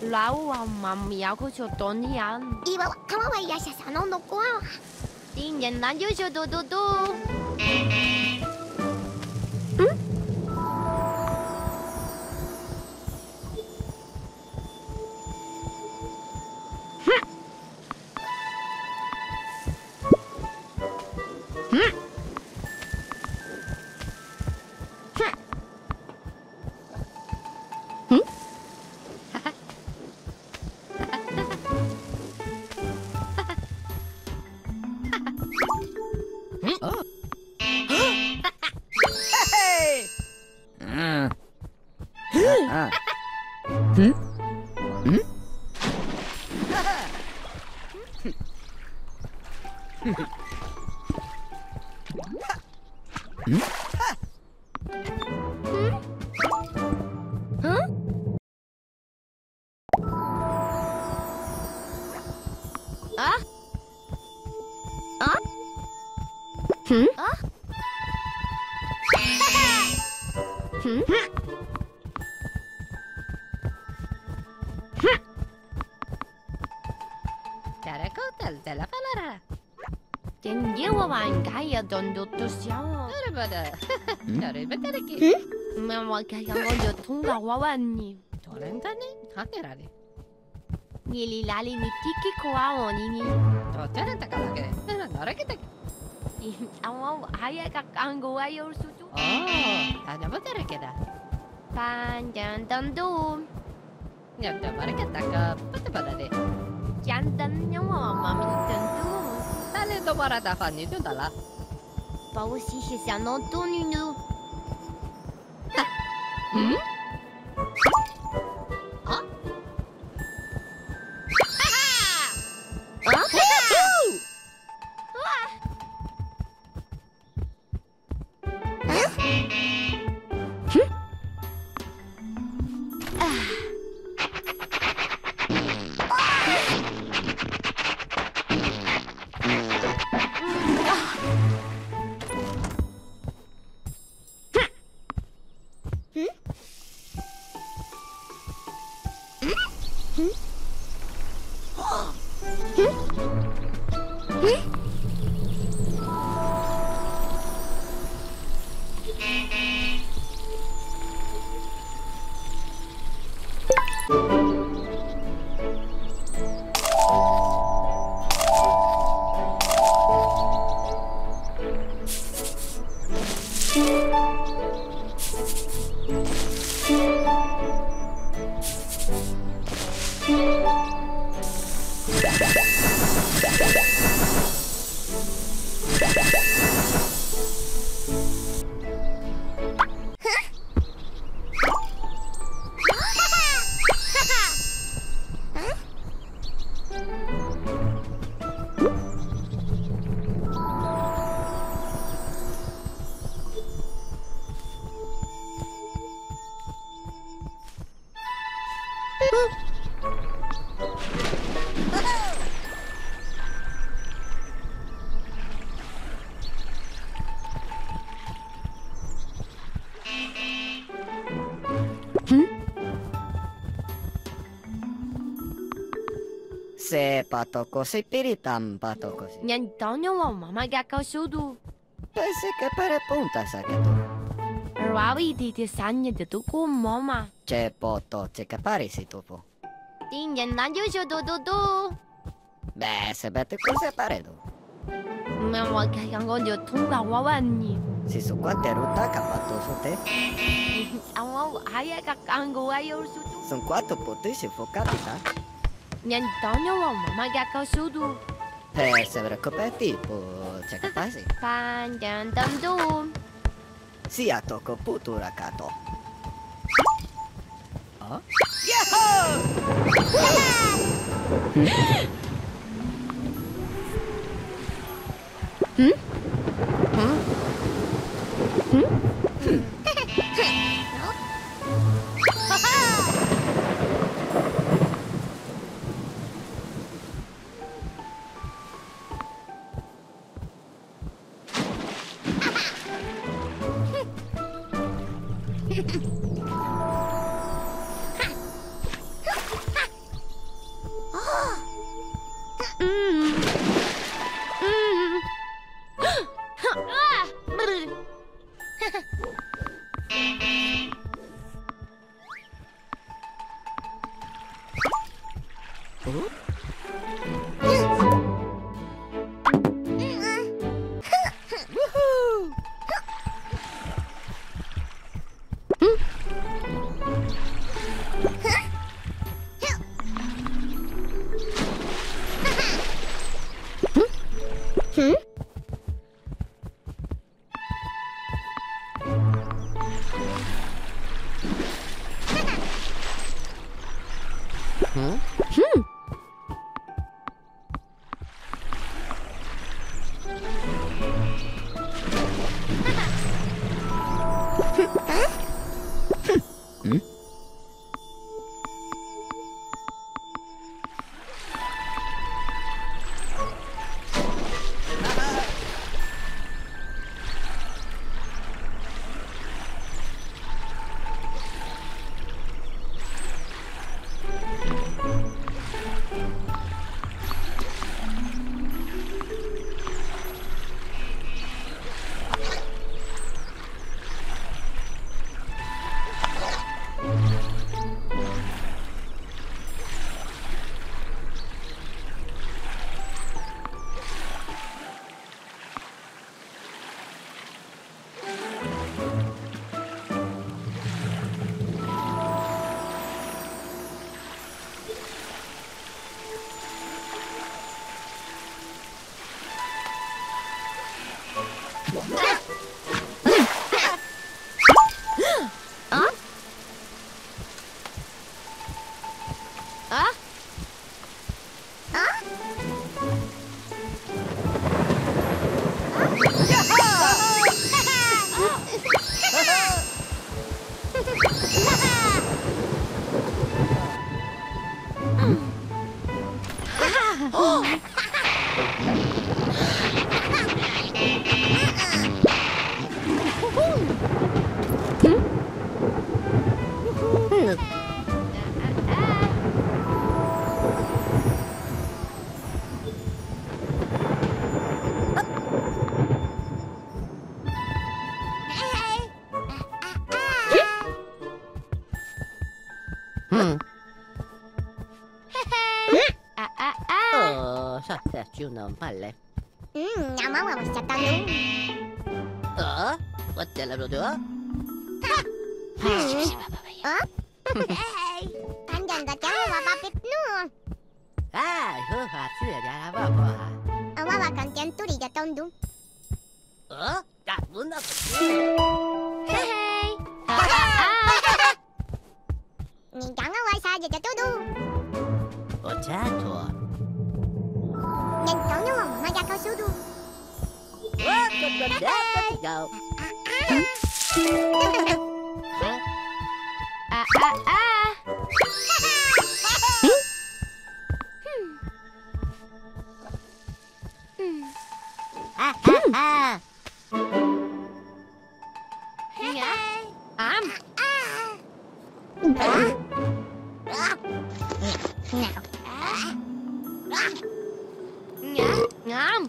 Lawa mamma aku chotonian. Iba kama wa yasha sano no kwa. Tingnan na yo do. Kaya dondo to siamo. Mamma kaya voglio tunga wawani. Torentani hakerare. Nili lali ni tiki kwa nini. Torenta kalake. Narekete. Awa haya kakango ayo sutu. Tanya baterekeda. Panjang dondo. Nyamda bareketa ka patapade. Jantan nyawa mami dondo. Dale domara da fanni tu dalla. Pau si siamo tonino. Se patoko si piritam patoko si. Nyantonyo wa mama gaka sudu. Pensi che per punta sa che tu. Rawi di sanya de tuku mama. C'è poto c'è che pari si tupo. Tingnan na yo do. Beh, se bete cos'è paredo. Mama kaya ngojo tunga wawani. Si su quante ruta capato su te. Awa haya kakango ayo sudu. Son quattro poti si fu capita. Nyantonyo wa mama gaka sudu. Se recoperti po c'è che pasi. Panjang dondo. Si a tocco putura cato. Oh? Junon palle. Nama wa sa tanong. What the love do? Andyan ka tiyan wa papit no. Ho ha sila ya ba ba. Awa wa kan tiyan turi ja tondu. Da muna. Hey. Ni jangan wa sa ja tudu. Potato. Yan tayo mo maja ka sudu. Go. Ngam.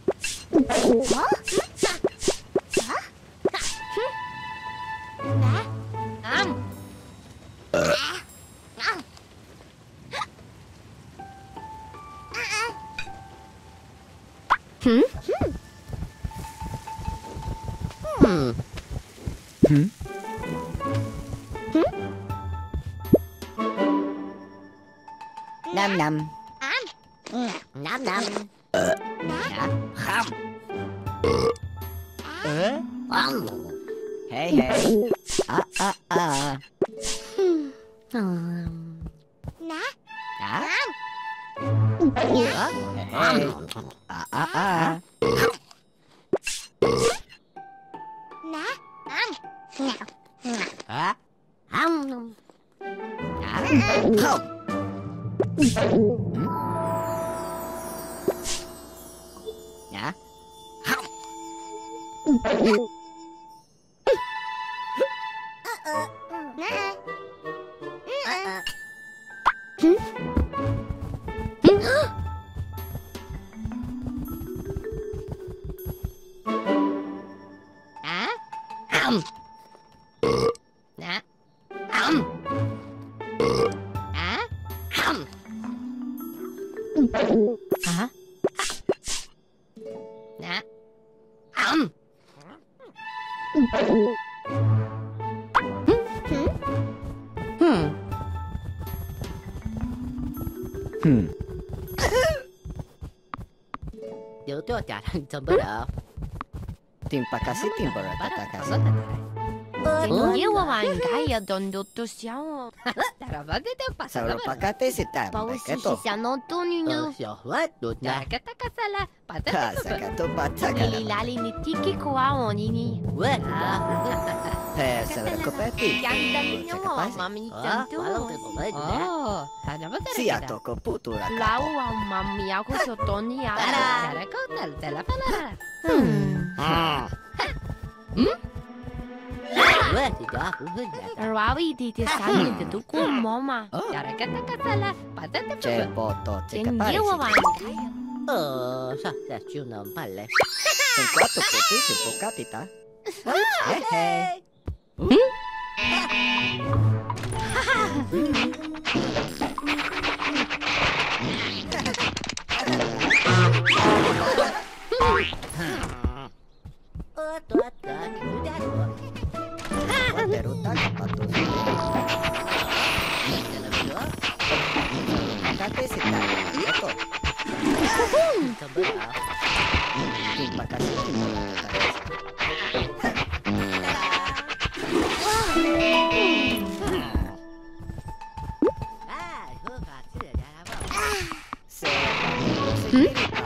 Nam nam. Nam nam. Kham. Hey hey. Na. Hey. Na. Hả? Nè. Giữ cho trả thằng chồng bữa đỡ. Timpa kasi timpora tatakasi. Tengewa wa ngai dondo to xiao. Sauro pakate si tam Pau beketo. si no to ni no. Ha sakato pataka. Ngili lali ni tiki ko wa ni ni. He sauro kopeti. Yanda ni no mami tanto. Si atoko putura. Lau wa mami ako so toni ya. Rawi di sani de tu ko mama. C'è poto, c'è Tengewa wa capare. Sao là chiều nằm palle. Con quattro poti si può capita. Teruta kapatu. Pakate si tam beketo. Timpa kasi timpora tatakasi. Se